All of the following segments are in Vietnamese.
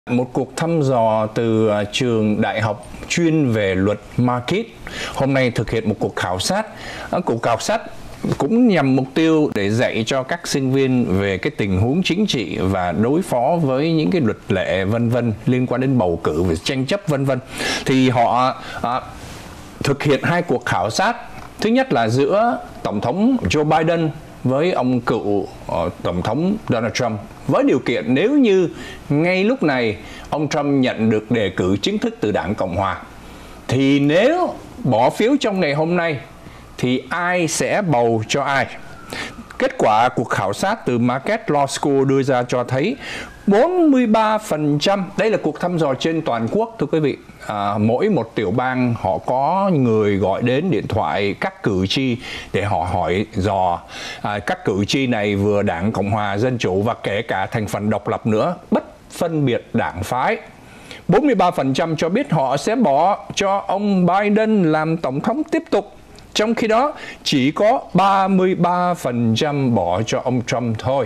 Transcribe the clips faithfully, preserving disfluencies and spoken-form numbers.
Một cuộc thăm dò từ trường đại học chuyên về luật Marquette hôm nay thực hiện một cuộc khảo sát. Cuộc khảo sát cũng nhằm mục tiêu để dạy cho các sinh viên về cái tình huống chính trị và đối phó với những cái luật lệ vân vân liên quan đến bầu cử, về tranh chấp vân vân. Thì họ à, thực hiện hai cuộc khảo sát. Thứ nhất là giữa Tổng thống Joe Biden với ông cựu uh, Tổng thống Donald Trump, với điều kiện nếu như ngay lúc này ông Trump nhận được đề cử chính thức từ đảng Cộng Hòa, thì nếu bỏ phiếu trong ngày hôm nay thì ai sẽ bầu cho ai. Kết quả cuộc khảo sát từ Marquette Law School đưa ra cho thấy bốn mươi ba phần trăm, đây là cuộc thăm dò trên toàn quốc thưa quý vị, à, mỗi một tiểu bang họ có người gọi đến điện thoại các cử tri để họ hỏi dò. À, các cử tri này vừa đảng Cộng Hòa, Dân Chủ và kể cả thành phần độc lập nữa, bất phân biệt đảng phái. bốn mươi ba phần trăm cho biết họ sẽ bỏ cho ông Biden làm tổng thống tiếp tục. Trong khi đó, chỉ có ba mươi ba phần trăm bỏ cho ông Trump thôi.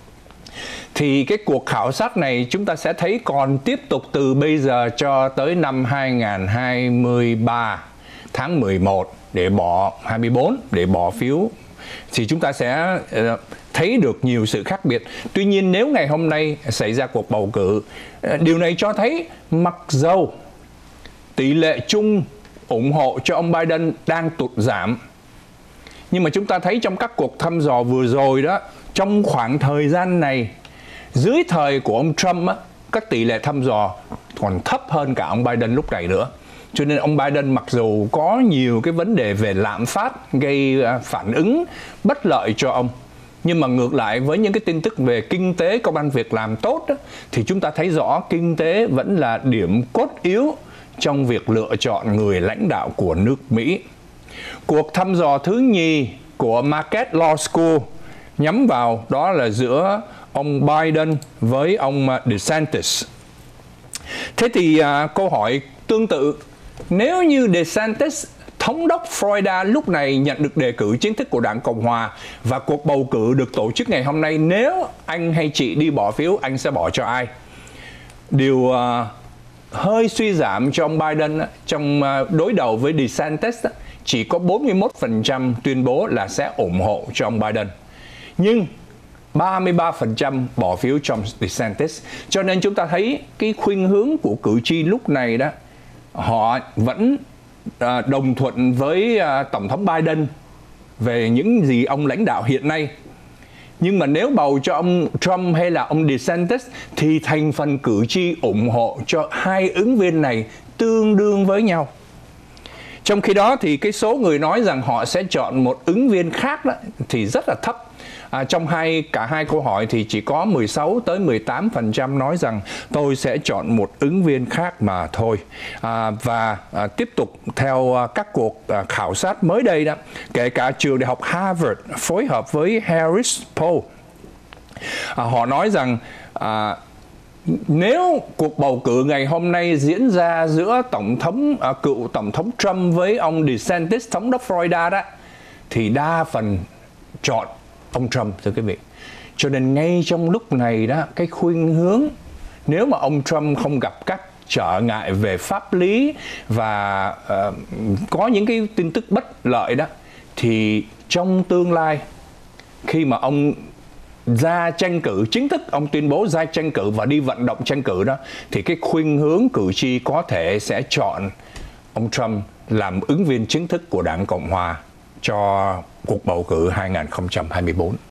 Thì cái cuộc khảo sát này chúng ta sẽ thấy còn tiếp tục từ bây giờ cho tới năm hai nghìn không trăm hai mươi ba tháng mười một để bỏ hai mươi bốn để bỏ phiếu, thì chúng ta sẽ thấy được nhiều sự khác biệt. Tuy nhiên nếu ngày hôm nay xảy ra cuộc bầu cử, điều này cho thấy mặc dầu tỷ lệ chung ủng hộ cho ông Biden đang tụt giảm, nhưng mà chúng ta thấy trong các cuộc thăm dò vừa rồi đó, trong khoảng thời gian này dưới thời của ông Trump á, các tỷ lệ thăm dò còn thấp hơn cả ông Biden lúc này nữa. Cho nên ông Biden mặc dù có nhiều cái vấn đề về lạm phát gây phản ứng bất lợi cho ông, nhưng mà ngược lại với những cái tin tức về kinh tế, công ăn việc làm tốt á, thì chúng ta thấy rõ kinh tế vẫn là điểm cốt yếu trong việc lựa chọn người lãnh đạo của nước Mỹ. Cuộc thăm dò thứ nhì của Marquette Law School nhắm vào đó là giữa ông Biden với ông DeSantis. Thế thì à, câu hỏi tương tự, nếu như DeSantis, thống đốc Florida lúc này nhận được đề cử chính thức của đảng Cộng Hòa và cuộc bầu cử được tổ chức ngày hôm nay, nếu anh hay chị đi bỏ phiếu, anh sẽ bỏ cho ai? Điều à, hơi suy giảm cho ông Biden trong đối đầu với DeSantis, chỉ có bốn mươi mốt phần trăm tuyên bố là sẽ ủng hộ cho ông Biden, nhưng ba mươi ba phần trăm bỏ phiếu cho DeSantis. Cho nên chúng ta thấy cái khuynh hướng của cử tri lúc này đó, họ vẫn đồng thuận với Tổng thống Biden về những gì ông lãnh đạo hiện nay. Nhưng mà nếu bầu cho ông Trump hay là ông DeSantis thì thành phần cử tri ủng hộ cho hai ứng viên này tương đương với nhau. Trong khi đó thì cái số người nói rằng họ sẽ chọn một ứng viên khác đó, thì rất là thấp. À, trong hai cả hai câu hỏi thì chỉ có mười sáu tới mười tám phần trăm nói rằng tôi sẽ chọn một ứng viên khác mà thôi. À, và à, tiếp tục theo à, các cuộc à, khảo sát mới đây đó, kể cả trường đại học Harvard phối hợp với Harris Poll, à, họ nói rằng à, nếu cuộc bầu cử ngày hôm nay diễn ra giữa tổng thống à, cựu tổng thống Trump với ông DeSantis, thống đốc Florida đó, thì đa phần chọn ông Trump thưa quý vị. Cho nên ngay trong lúc này đó, cái khuynh hướng nếu mà ông Trump không gặp các trở ngại về pháp lý và uh, có những cái tin tức bất lợi đó, thì trong tương lai khi mà ông ra tranh cử chính thức, ông tuyên bố ra tranh cử và đi vận động tranh cử đó, thì cái khuynh hướng cử tri có thể sẽ chọn ông Trump làm ứng viên chính thức của đảng Cộng Hòa cho cuộc bầu cử hai nghìn không trăm hai mươi bốn.